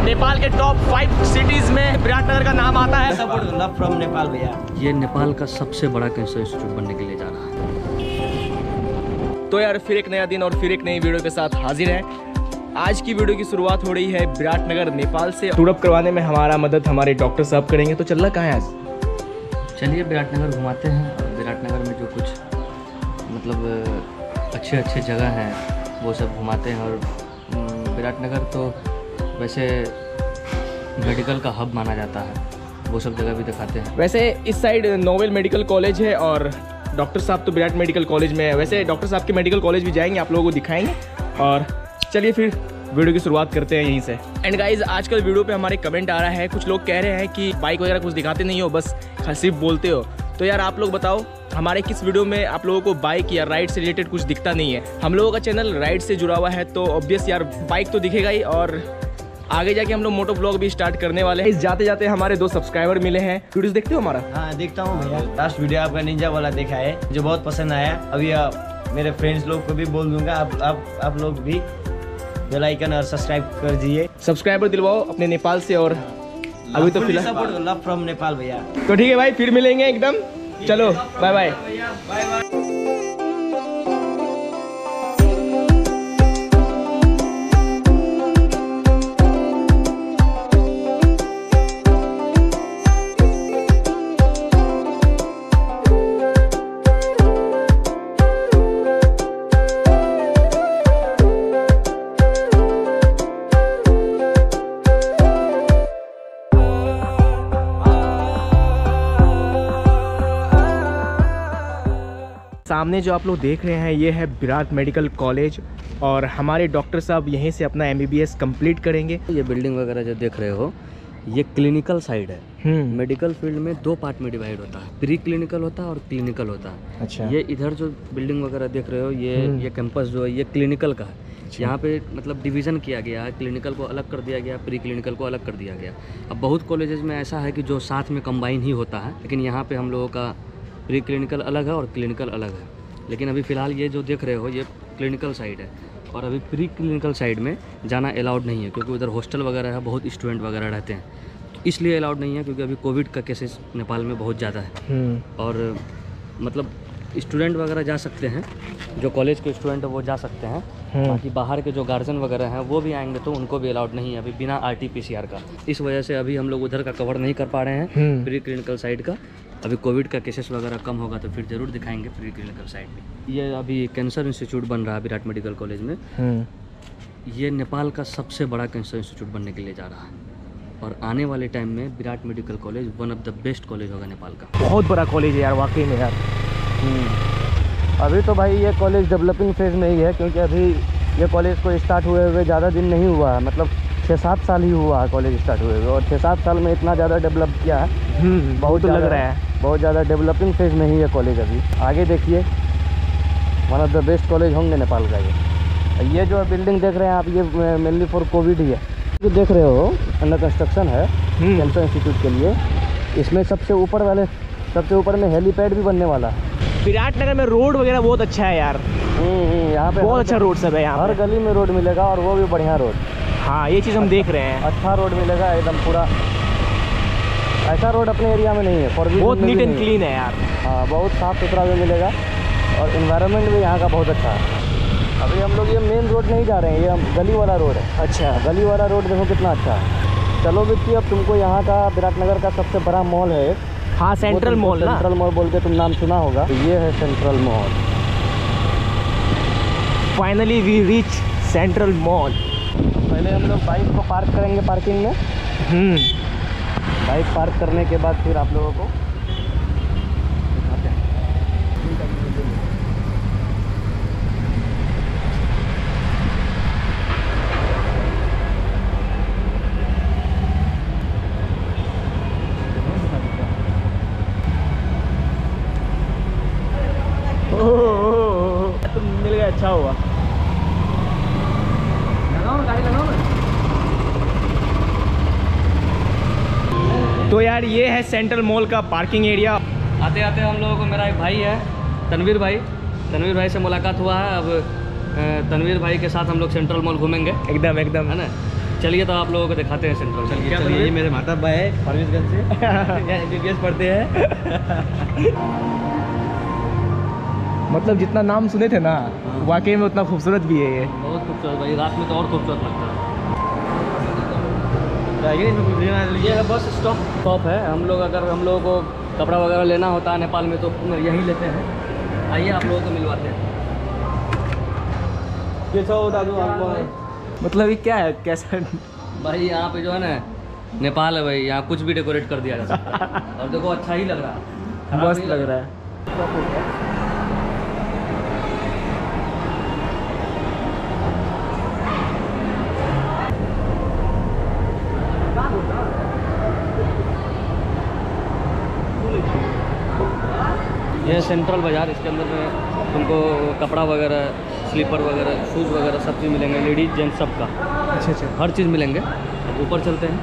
नेपाल के top 5 cities में विराटनगर का नाम आता है। सपोर्ट लव फ्रॉम नेपाल भैया। ये नेपाल का सबसे बड़ा कैंसर इंस्टीट्यूट बनने के लिए जा रहा है। तो यार फिर एक नया दिन और फिर एक नई वीडियो के साथ हाजिर है। आज की वीडियो की शुरुआत हो रही है विराटनगर नेपाल से। टूरअप करवाने में हमारा मदद हमारे डॉक्टर साहब करेंगे। तो चलना कहाँ है आज? चलिए विराटनगर घुमाते हैं और विराटनगर में जो कुछ मतलब अच्छे जगह हैं वो सब घुमाते हैं। और विराटनगर तो वैसे मेडिकल का हब माना जाता है, वो सब जगह भी दिखाते हैं। वैसे इस साइड नोवेल मेडिकल कॉलेज है और डॉक्टर साहब तो विराट मेडिकल कॉलेज में है। वैसे डॉक्टर साहब के मेडिकल कॉलेज भी जाएंगे, आप लोगों को दिखाएंगे। और चलिए फिर वीडियो की शुरुआत करते हैं यहीं से। एंड गाइज आजकल वीडियो पे हमारे कमेंट आ रहा है, कुछ लोग कह रहे हैं कि बाइक वगैरह कुछ दिखाते नहीं हो, बस सिर्फ बोलते हो। तो यार आप लोग बताओ हमारे किस वीडियो में आप लोगों को बाइक या राइड से रिलेटेड कुछ दिखता नहीं है। हम लोगों का चैनल राइड से जुड़ा हुआ है तो ऑब्वियस यार बाइक तो दिखेगा ही। और आगे जाके हम लोग मोटो ब्लॉग भी स्टार्ट करने वाले हैं। जाते जाते हमारे 2 सब्सक्राइबर मिले हैं। वीडियोस देखते हो हमारा? हाँ देखता हूँ भैया। लास्ट वीडियो आपका निंजा वाला देखा है जो बहुत पसंद आया। अभी मेरे फ्रेंड्स लोग को भी बोल दूंगा, आप लोग भी बेल आइकन और सब्सक्राइब कर दीजिए। सब्सक्राइबर दिलवाओ अपने नेपाल से। और अभी तो फिलहाल सपोर्ट लव फ्रॉम नेपाल भैया। तो ठीक है भाई, फिर मिलेंगे एकदम। चलो बाय बाय। सामने जो आप लोग देख रहे हैं ये है विराट मेडिकल कॉलेज और हमारे डॉक्टर साहब यहीं से अपना MBBS कंप्लीट करेंगे। ये बिल्डिंग वगैरह जो देख रहे हो ये क्लिनिकल साइड है। मेडिकल फील्ड में 2 पार्ट में डिवाइड होता है, प्री क्लिनिकल होता है और क्लिनिकल होता है। अच्छा। ये इधर जो बिल्डिंग वगैरह देख रहे हो ये कैंपस जो है ये क्लिनिकल का है। यहाँ पे मतलब डिवीज़न किया गया है, क्लिनिकल को अलग कर दिया गया, प्री क्लिनिकल को अलग कर दिया गया। अब बहुत कॉलेजेस में ऐसा है कि जो साथ में कंबाइन ही होता है, लेकिन यहाँ पे हम लोगों का प्री क्लिनिकल अलग है और क्लिनिकल अलग है। लेकिन अभी फ़िलहाल ये जो देख रहे हो ये क्लिनिकल साइड है और अभी प्री क्लिनिकल साइड में जाना अलाउड नहीं है क्योंकि उधर हॉस्टल वगैरह है, बहुत स्टूडेंट वगैरह रहते हैं। तो इसलिए अलाउड नहीं है क्योंकि अभी कोविड का केसेस नेपाल में बहुत ज़्यादा है। और मतलब स्टूडेंट वगैरह जा सकते हैं, जो कॉलेज के स्टूडेंट है वो जा सकते हैं। बाकी बाहर के जो गार्जियन वगैरह हैं वो भी आएंगे तो उनको भी अलाउड नहीं है अभी बिना RT-PCR का। इस वजह से अभी हम लोग उधर का कवर नहीं कर पा रहे हैं प्री क्लिनिकल साइड का। अभी कोविड का केसेस वगैरह कम होगा तो फिर ज़रूर दिखाएंगे प्री क्लिनिकल साइड में। ये अभी कैंसर इंस्टीट्यूट बन रहा है विराट मेडिकल कॉलेज में। ये नेपाल का सबसे बड़ा कैंसर इंस्टीट्यूट बनने के लिए जा रहा है और आने वाले टाइम में Virat medical college one of the best college होगा नेपाल का। बहुत बड़ा कॉलेज है यार, वाकई में यार। अभी तो भाई ये कॉलेज डेवलपिंग फेज़ में ही है क्योंकि अभी ये कॉलेज को स्टार्ट हुए ज़्यादा दिन नहीं हुआ है, मतलब 6-7 साल ही हुआ है कॉलेज स्टार्ट हुए और 6-7 साल में इतना ज़्यादा डेवलप किया है। बहुत लग रहा है, बहुत ज़्यादा डेवलपिंग फेज़ में ही है कॉलेज अभी। आगे देखिए one of the best college होंगे नेपाल का ये जो बिल्डिंग देख रहे हैं आप ये मेनली फॉर कोविड ही है। जो देख रहे हो अंडर कंस्ट्रक्शन है कैंसर इंस्टीट्यूट के लिए। इसमें सबसे ऊपर में हेलीपैड भी बनने वाला है। विराटनगर में रोड वगैरह बहुत अच्छा है यार। यहाँ पे बहुत अच्छा रोड सब है, यहाँ हर गली में रोड मिलेगा और वो भी बढ़िया रोड। हाँ ये चीज़ हम देख रहे हैं, अच्छा रोड मिलेगा एकदम पूरा। ऐसा रोड अपने एरिया में नहीं है, बहुत नीट एंड क्लीन है यार। हाँ बहुत साफ़ सुथरा भी मिलेगा और इन्वायरमेंट भी यहाँ का बहुत अच्छा है। अभी हम लोग ये मेन रोड नहीं जा रहे हैं, ये हम गली वाला रोड है। अच्छा, गली वाला रोड देखो कितना अच्छा है। चलो बिट्टी अब तुमको यहाँ का विराटनगर का सबसे बड़ा मॉल है। हाँ सेंट्रल मॉल ना, सेंट्रल मॉल बोल के तुम नाम सुना होगा। ये है central mall. Finally we reach central mall. पहले हम लोग बाइक को पार्क करेंगे पार्किंग में। बाइक पार्क करने के बाद फिर आप लोगों को दिखाते हैं। तो मिल गया, अच्छा हुआ। गाड़ी लगाओ ना। तो यार ये है सेंट्रल मॉल का पार्किंग एरिया। आते आते हम लोगों को मेरा एक भाई है तनवीर भाई से मुलाकात हुआ है। अब तनवीर भाई के साथ हम लोग सेंट्रल मॉल घूमेंगे एकदम है ना। चलिए तो आप लोगों को दिखाते हैं सेंट्रल। चलिए चलिए, ये मेरे माता भाई है फारबिसगंज से, यहाँ MBBS पढ़ते हैं। मतलब जितना नाम सुने थे ना, वाकई में उतना खूबसूरत भी है ये। बहुत खूबसूरत भाई, रात में तो और खूबसूरत लगता है। ये है बस स्टॉप है। हम लोग अगर हम लोगों को कपड़ा वगैरह लेना होता है नेपाल में तो यहीं लेते हैं। आइए आप लोगों को मिलवाते हैं। ये सब दादू आपको मतलब ये क्या है, कैसा? भाई यहाँ पे जो है ना नेपाल है भाई, यहाँ कुछ भी डेकोरेट कर दिया जा सकता है। और देखो अच्छा ही लग रहा है, मस्त लग रहा है। ये सेंट्रल बाज़ार, इसके अंदर में तुमको कपड़ा वगैरह, स्लीपर वगैरह, शूज़ वगैरह सब चीज़ मिलेंगे, लेडीज जेंट्स सबका। अच्छा अच्छा, हर चीज़ मिलेंगे। अब ऊपर चलते हैं।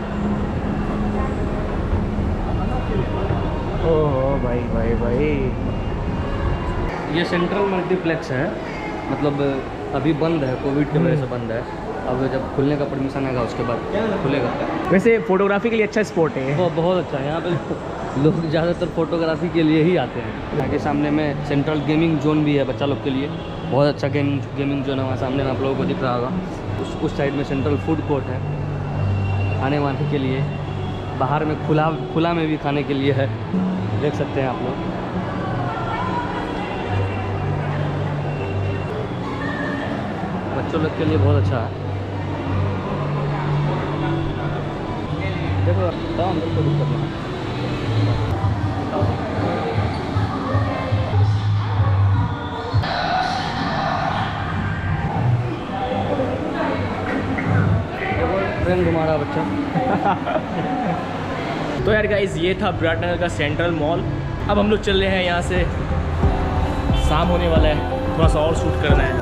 ओहो भाई भाई भाई, ये सेंट्रल मल्टीप्लेक्स है, मतलब अभी बंद है, कोविड की वजह से बंद है। अब जब खुलने का परमिशन आएगा उसके बाद खुलेगा। वैसे फोटोग्राफी के लिए अच्छा स्पॉट है ये। वो बहुत अच्छा है। यहाँ पे लोग ज़्यादातर फोटोग्राफी के लिए ही आते हैं। यहाँ के सामने में सेंट्रल गेमिंग जोन भी है बच्चा लोग के लिए, बहुत अच्छा गेमिंग जोन है वहाँ सामने में, आप लोगों को दिख रहा होगा। उस साइड में सेंट्रल फूड कोर्ट है खाने वाने के लिए। बाहर में खुला में भी खाने के लिए है, देख सकते हैं आप लोग। बच्चों लोग के लिए बहुत अच्छा है। देखो अंदर को दिक्कत नहीं। ट्रेन घुमा रहा बच्चा। तो यार गाइस, ये था विराटनगर का सेंट्रल मॉल। अब हम लोग चल रहे हैं यहाँ से, शाम होने वाला है, थोड़ा सा और शूट करना है।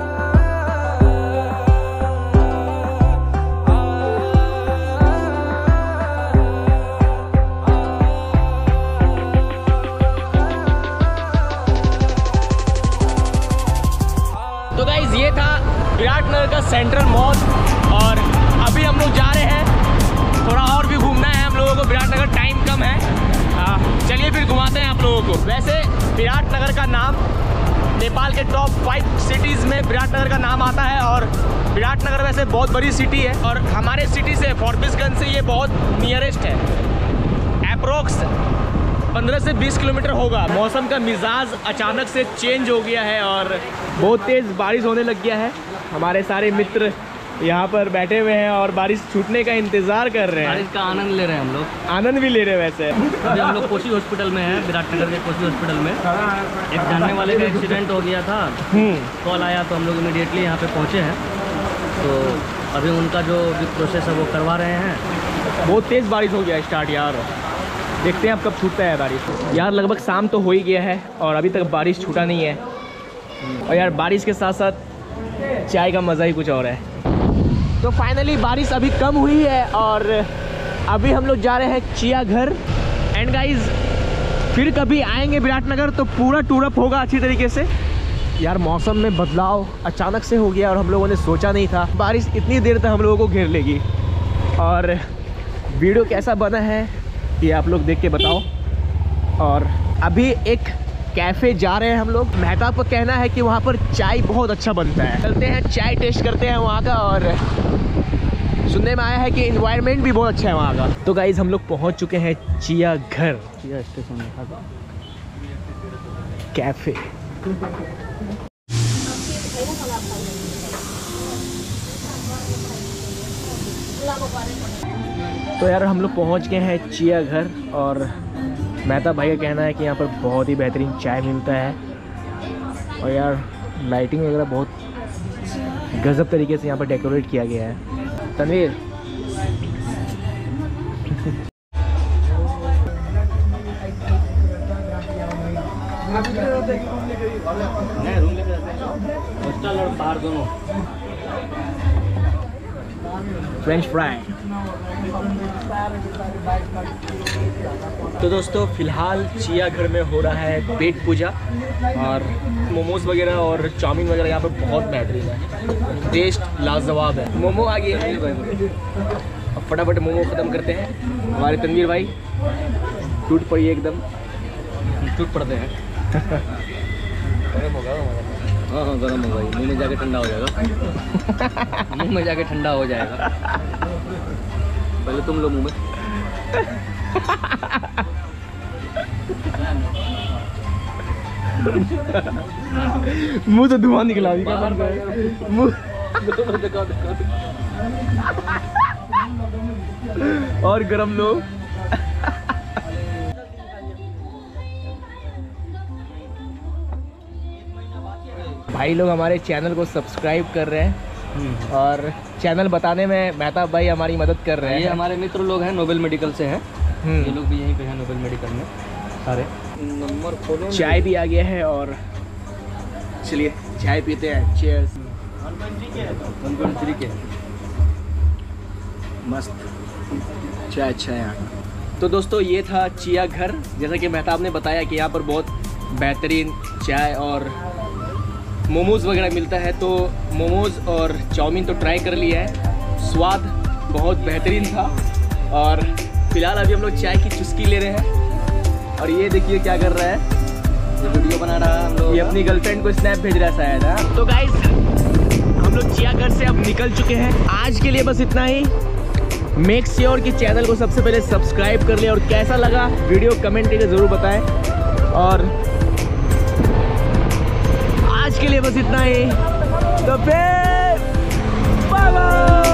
तो गाइस, ये था विराटनगर का सेंट्रल मॉल और अभी हम लोग जा रहे हैं, थोड़ा और भी घूमना है हम लोगों को, विराटनगर टाइम कम है। चलिए फिर घुमाते हैं आप लोगों को। वैसे विराटनगर का नाम नेपाल के टॉप 5 सिटीज़ में विराटनगर का नाम आता है और विराटनगर वैसे बहुत बड़ी सिटी है और हमारे सिटी से फारबिसगंज से ये बहुत नियरेस्ट है। अप्रोक्स 15 से 20 किलोमीटर होगा। मौसम का मिजाज अचानक से चेंज हो गया है और बहुत तेज़ बारिश होने लग गया है। हमारे सारे मित्र यहाँ पर बैठे हुए हैं और बारिश छूटने का इंतज़ार कर रहे हैं। बारिश का आनंद ले रहे हैं हम लोग। आनंद भी ले रहे हैं वैसे। अभी हम लोग कोसी हॉस्पिटल में हैं, विराटनगर के कोसी हॉस्पिटल में। एक जानने वाले का एक्सीडेंट हो गया था, कॉल आया तो हम लोग इमीडिएटली यहाँ पे पहुँचे हैं। तो अभी उनका जो भी प्रोसेस है वो करवा रहे हैं। बहुत तेज़ बारिश हो गया स्टार्ट यार, देखते हैं अब कब छूटता है बारिश। यार लगभग शाम तो हो ही गया है और अभी तक बारिश छूटा नहीं है। और यार बारिश के साथ साथ चाय का मज़ा ही कुछ और है। तो फाइनली बारिश अभी कम हुई है और अभी हम लोग जा रहे हैं चिड़ियाघर। एंड गाइज, फिर कभी आएंगे विराटनगर तो पूरा टूर अप होगा अच्छी तरीके से। यार मौसम में बदलाव अचानक से हो गया और हम लोगों ने सोचा नहीं था बारिश इतनी देर तक हम लोगों को घेर लेगी। और वीडियो कैसा बना है ये आप लोग देख के बताओ। और अभी एक कैफ़े जा रहे हैं हम लोग। मेहताब का कहना है कि वहाँ पर चाय बहुत अच्छा बनता है, चलते हैं चाय टेस्ट करते हैं वहाँ का। और सुनने में आया है कि इन्वायरमेंट भी बहुत अच्छा है वहाँ का। तो गाइज हम लोग पहुँच चुके हैं चिड़ियाघर स्टेशन कैफ़े। तो यार हम लोग पहुँच गए हैं चिड़ियाघर और मेहताब भाई का कहना है कि यहाँ पर बहुत ही बेहतरीन चाय मिलता है। और यार लाइटिंग वगैरह बहुत गजब तरीके से यहाँ पर डेकोरेट किया गया है। तनवीर रूम लेके जाते हैं, हॉस्टल और बाहर दोनों। फ्रेंच फ्राई तो दोस्तों फिलहाल चिड़ियाघर में हो रहा है पेट पूजा और मोमोज वगैरह और चाउमीन वगैरह यहाँ पे बहुत बेहतरीन है, टेस्ट लाजवाब है। मोमो आ गए हैं, अब फटाफट मोमो ख़त्म करते हैं। हमारे तनवीर भाई टूट पड़ी एकदम, टूट पड़ते हैं। गर्म होगा हाँ गर्म होगा, मुँह में जाके ठंडा हो जाएगा। मुँह में जाके ठंडा हो जाएगा। पहले तुम लो मुँह में। मुँह से धुआं निकला अभी क्या मुँह और गरम लोग। भाई लोग हमारे चैनल को सब्सक्राइब कर रहे हैं और चैनल बताने में मेहताब भाई हमारी मदद कर रहे हैं। ये हमारे मित्र लोग हैं, नोबेल मेडिकल से हैं। ये लोग भी यहीं पे हैं नोबेल मेडिकल में सारे। नंबर खोलो। चाय भी आ गया है और चलिए चाय पीते हैं। चीयर्स। 1.3 के मस्त चाय अच्छा है यहाँ। तो दोस्तों ये था चिड़ियाघर। जैसा कि मेहताब ने बताया कि यहाँ पर बहुत बेहतरीन चाय और मोमोज़ वगैरह मिलता है, तो मोमोज़ और चाउमीन तो ट्राई कर लिया है, स्वाद बहुत बेहतरीन था। और फिलहाल अभी हम लोग चाय की चुस्की ले रहे हैं और ये देखिए क्या कर रहा है, ये वीडियो बना रहा है हम लोग। ये अपनी गर्लफ्रेंड को स्नैप भेज रहा है शायद। हाँ? तो गाइस हम लोग चिड़ियाघर से अब निकल चुके हैं। आज के लिए बस इतना ही। मेक श्योर कि चैनल को सबसे पहले सब्सक्राइब कर ले और कैसा लगा वीडियो कमेंट करके ज़रूर बताएं। और आज के लिए बस इतना ही। तो फिर बाय बाय।